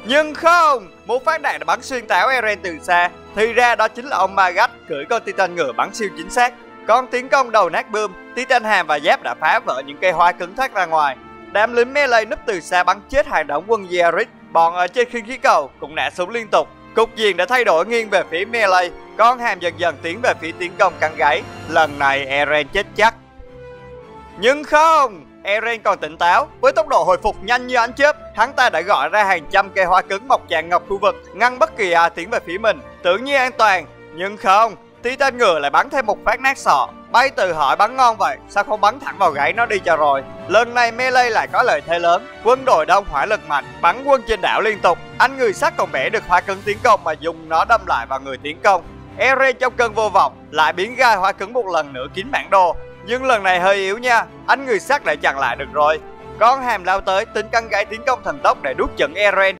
Nhưng không, một phát đạn đã bắn xuyên táo Eren từ xa. Thì ra đó chính là ông Magat cưỡi con Titan ngựa bắn siêu chính xác. Con tiến công đầu nát bươm, Titan hàm và giáp đã phá vỡ những cây hoa cứng thoát ra ngoài. Đám lính melee núp từ xa bắn chết hàng đống quân Yerit. Bọn ở trên khinh khí cầu cũng nã súng liên tục. Cục diện đã thay đổi nghiêng về phía melee. Con hàm dần dần tiến về phía tiến công cắn gáy. Lần này Eren chết chắc. Nhưng không, Eren còn tỉnh táo. Với tốc độ hồi phục nhanh như ánh chớp, hắn ta đã gọi ra hàng trăm cây hoa cứng mọc tràn ngập khu vực, ngăn bất kỳ ai tiến về phía mình, tưởng như an toàn. Nhưng không, Titan ngựa lại bắn thêm một phát nát sọ. Bay từ hỏi bắn ngon vậy, sao không bắn thẳng vào gáy nó đi cho rồi. Lần này melee lại có lợi thế lớn. Quân đội đông hỏa lực mạnh, bắn quân trên đảo liên tục. Anh người sắt còn bẻ được hoa cứng tiến công mà dùng nó đâm lại vào người tiến công. Eren trong cơn vô vọng lại biến gai hoa cứng một lần nữa kín bản đồ. Nhưng lần này hơi yếu nha, anh người sắt lại chặn lại được rồi. Con hàm lao tới tính căng gáy tiến công thần tốc để đút chận Eren.